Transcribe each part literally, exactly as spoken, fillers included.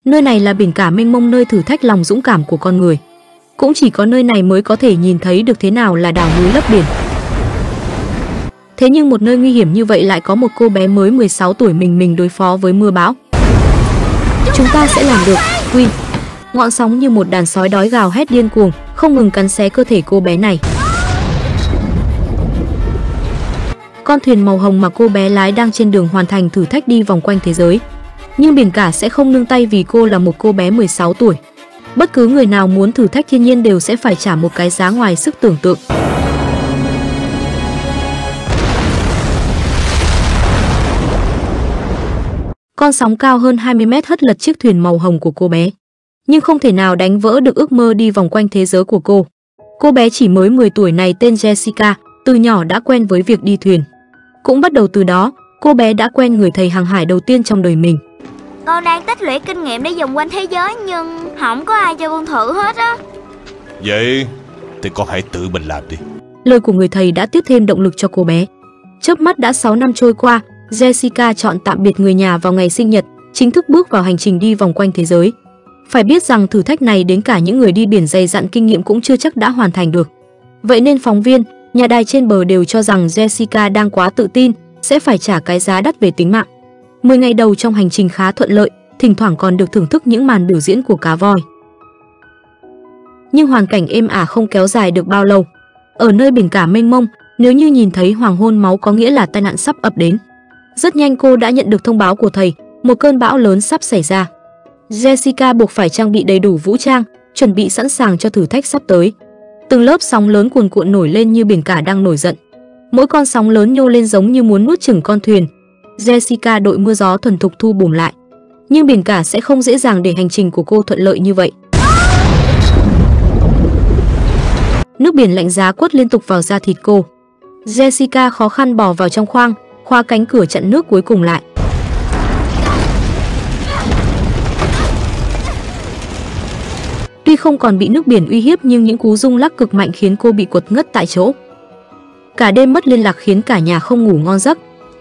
Nơi này là biển cả mênh mông, nơi thử thách lòng dũng cảm của con người. Cũng chỉ có nơi này mới có thể nhìn thấy được thế nào là đảo núi lấp biển. Thế nhưng một nơi nguy hiểm như vậy lại có một cô bé mới mười sáu tuổi mình mình đối phó với mưa bão. Chúng ta sẽ làm được, Queen. Ngọn sóng như một đàn sói đói gào hét điên cuồng, không ngừng cắn xé cơ thể cô bé này. Con thuyền màu hồng mà cô bé lái đang trên đường hoàn thành thử thách đi vòng quanh thế giới. Nhưng biển cả sẽ không nương tay vì cô là một cô bé mười sáu tuổi. Bất cứ người nào muốn thử thách thiên nhiên đều sẽ phải trả một cái giá ngoài sức tưởng tượng. Con sóng cao hơn hai mươi mét hất lật chiếc thuyền màu hồng của cô bé, nhưng không thể nào đánh vỡ được ước mơ đi vòng quanh thế giới của cô. Cô bé chỉ mới mười tuổi này tên Jessica, từ nhỏ đã quen với việc đi thuyền. Cũng bắt đầu từ đó, cô bé đã quen người thầy hàng hải đầu tiên trong đời mình. Con đang tích lũy kinh nghiệm để vòng quanh thế giới nhưng không có ai cho con thử hết á. Vậy thì con hãy tự mình làm đi. Lời của người thầy đã tiếp thêm động lực cho cô bé. Chớp mắt đã sáu năm trôi qua, Jessica chọn tạm biệt người nhà vào ngày sinh nhật, chính thức bước vào hành trình đi vòng quanh thế giới. Phải biết rằng thử thách này đến cả những người đi biển dày dặn kinh nghiệm cũng chưa chắc đã hoàn thành được. Vậy nên phóng viên, nhà đài trên bờ đều cho rằng Jessica đang quá tự tin, sẽ phải trả cái giá đắt về tính mạng. mười ngày đầu trong hành trình khá thuận lợi, thỉnh thoảng còn được thưởng thức những màn biểu diễn của cá voi. Nhưng hoàn cảnh êm ả không kéo dài được bao lâu. Ở nơi biển cả mênh mông, nếu như nhìn thấy hoàng hôn máu có nghĩa là tai nạn sắp ập đến. Rất nhanh cô đã nhận được thông báo của thầy, một cơn bão lớn sắp xảy ra. Jessica buộc phải trang bị đầy đủ vũ trang, chuẩn bị sẵn sàng cho thử thách sắp tới. Từng lớp sóng lớn cuồn cuộn nổi lên như biển cả đang nổi giận. Mỗi con sóng lớn nhô lên giống như muốn nuốt chửng con thuyền. Jessica đội mưa gió thuần thục thu bùm lại. Nhưng biển cả sẽ không dễ dàng để hành trình của cô thuận lợi như vậy. Nước biển lạnh giá quất liên tục vào da thịt cô. Jessica khó khăn bò vào trong khoang, khóa cánh cửa chặn nước cuối cùng lại. Tuy không còn bị nước biển uy hiếp nhưng những cú rung lắc cực mạnh khiến cô bị quật ngất tại chỗ. Cả đêm mất liên lạc khiến cả nhà không ngủ ngon giấc.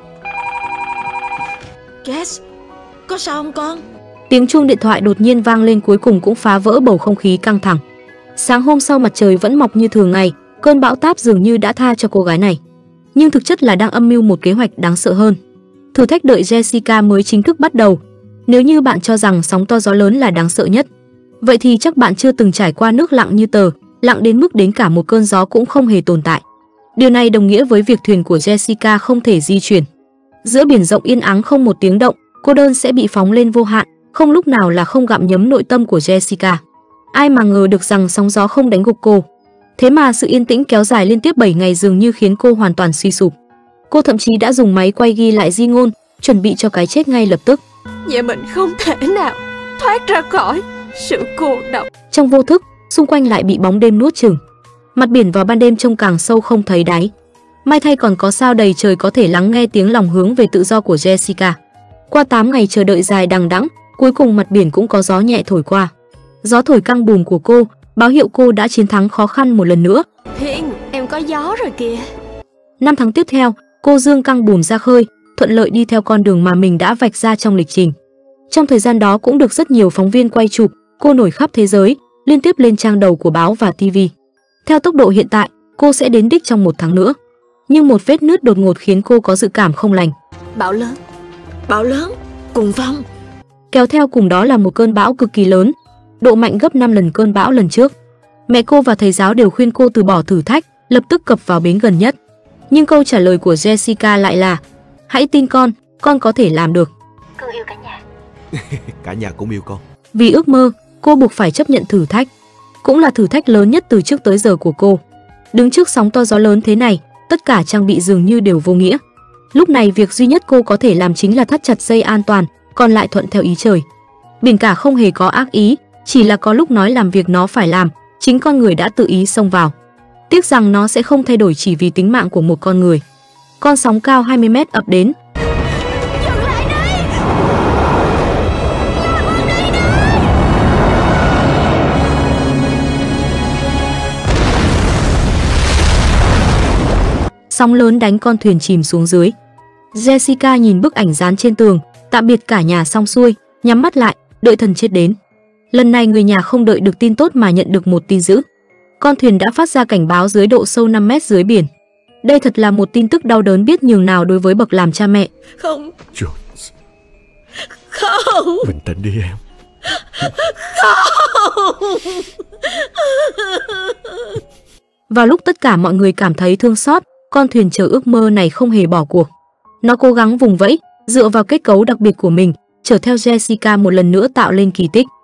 Jess, có sao không con? Tiếng chuông điện thoại đột nhiên vang lên cuối cùng cũng phá vỡ bầu không khí căng thẳng. Sáng hôm sau mặt trời vẫn mọc như thường ngày, cơn bão táp dường như đã tha cho cô gái này. Nhưng thực chất là đang âm mưu một kế hoạch đáng sợ hơn. Thử thách đợi Jessica mới chính thức bắt đầu. Nếu như bạn cho rằng sóng to gió lớn là đáng sợ nhất, vậy thì chắc bạn chưa từng trải qua nước lặng như tờ, lặng đến mức đến cả một cơn gió cũng không hề tồn tại. Điều này đồng nghĩa với việc thuyền của Jessica không thể di chuyển. Giữa biển rộng yên ắng không một tiếng động, cô đơn sẽ bị phóng lên vô hạn, không lúc nào là không gặm nhấm nội tâm của Jessica. Ai mà ngờ được rằng sóng gió không đánh gục cô. Thế mà sự yên tĩnh kéo dài liên tiếp bảy ngày dường như khiến cô hoàn toàn suy sụp. Cô thậm chí đã dùng máy quay ghi lại di ngôn, chuẩn bị cho cái chết ngay lập tức. Vậy mình không thể nào thoát ra khỏi sự cô độc. Trong vô thức, xung quanh lại bị bóng đêm nuốt chửng. Mặt biển vào ban đêm trông càng sâu không thấy đáy. May thay còn có sao đầy trời có thể lắng nghe tiếng lòng hướng về tự do của Jessica. Qua tám ngày chờ đợi dài đằng đẵng, cuối cùng mặt biển cũng có gió nhẹ thổi qua. Gió thổi căng bùm của cô, báo hiệu cô đã chiến thắng khó khăn một lần nữa. Thiên, em có gió rồi kìa. Năm tháng tiếp theo, cô dương căng bùm ra khơi, thuận lợi đi theo con đường mà mình đã vạch ra trong lịch trình. Trong thời gian đó cũng được rất nhiều phóng viên quay chụp, cô nổi khắp thế giới, liên tiếp lên trang đầu của báo và ti vi. Theo tốc độ hiện tại, cô sẽ đến đích trong một tháng nữa. Nhưng một vết nứt đột ngột khiến cô có dự cảm không lành. Bão lớn, bão lớn, cùng phong. Kéo theo cùng đó là một cơn bão cực kỳ lớn, độ mạnh gấp năm lần cơn bão lần trước. Mẹ cô và thầy giáo đều khuyên cô từ bỏ thử thách, lập tức cập vào bến gần nhất. Nhưng câu trả lời của Jessica lại là: hãy tin con, con có thể làm được. Con yêu cả nhà. Cả nhà cũng yêu con. Vì ước mơ, cô buộc phải chấp nhận thử thách. Cũng là thử thách lớn nhất từ trước tới giờ của cô. Đứng trước sóng to gió lớn thế này, tất cả trang bị dường như đều vô nghĩa. Lúc này việc duy nhất cô có thể làm chính là thắt chặt dây an toàn, còn lại thuận theo ý trời. Biển cả không hề có ác ý, chỉ là có lúc nói làm việc nó phải làm, chính con người đã tự ý xông vào. Tiếc rằng nó sẽ không thay đổi chỉ vì tính mạng của một con người. Con sóng cao hai mươi mét ập đến. Dừng lại đây! Sóng lớn đánh con thuyền chìm xuống dưới. Jessica nhìn bức ảnh dán trên tường, tạm biệt cả nhà xong xuôi, nhắm mắt lại, đợi thần chết đến. Lần này người nhà không đợi được tin tốt mà nhận được một tin dữ. Con thuyền đã phát ra cảnh báo dưới độ sâu năm mét dưới biển. Đây thật là một tin tức đau đớn biết nhường nào đối với bậc làm cha mẹ. Không, Jones, không, bình tĩnh đi em. không. Vào lúc tất cả mọi người cảm thấy thương xót, con thuyền chở ước mơ này không hề bỏ cuộc. Nó cố gắng vùng vẫy, dựa vào kết cấu đặc biệt của mình, chở theo Jessica một lần nữa tạo lên kỳ tích.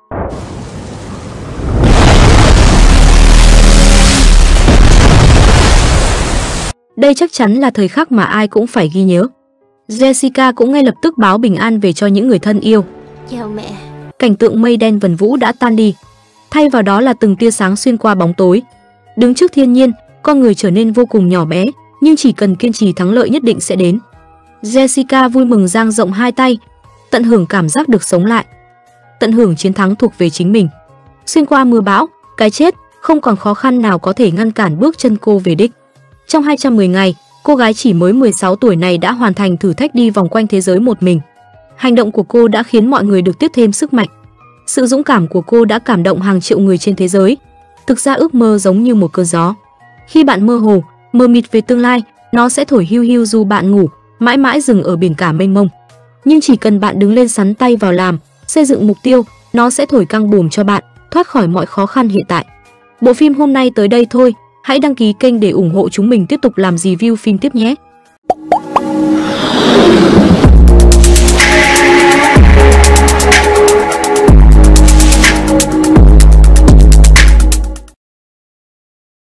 Đây chắc chắn là thời khắc mà ai cũng phải ghi nhớ. Jessica cũng ngay lập tức báo bình an về cho những người thân yêu. Chào mẹ. Cảnh tượng mây đen vần vũ đã tan đi, thay vào đó là từng tia sáng xuyên qua bóng tối. Đứng trước thiên nhiên, con người trở nên vô cùng nhỏ bé, nhưng chỉ cần kiên trì thắng lợi nhất định sẽ đến. Jessica vui mừng dang rộng hai tay, tận hưởng cảm giác được sống lại, tận hưởng chiến thắng thuộc về chính mình. Xuyên qua mưa bão, cái chết, không còn khó khăn nào có thể ngăn cản bước chân cô về đích. Trong hai trăm mười ngày, cô gái chỉ mới mười sáu tuổi này đã hoàn thành thử thách đi vòng quanh thế giới một mình. Hành động của cô đã khiến mọi người được tiếp thêm sức mạnh. Sự dũng cảm của cô đã cảm động hàng triệu người trên thế giới. Thực ra ước mơ giống như một cơn gió. Khi bạn mơ hồ, mơ mịt về tương lai, nó sẽ thổi hiu hiu dù bạn ngủ, mãi mãi dừng ở biển cả mênh mông. Nhưng chỉ cần bạn đứng lên sắn tay vào làm, xây dựng mục tiêu, nó sẽ thổi căng buồm cho bạn, thoát khỏi mọi khó khăn hiện tại. Bộ phim hôm nay tới đây thôi. Hãy đăng ký kênh để ủng hộ chúng mình tiếp tục làm review phim tiếp nhé.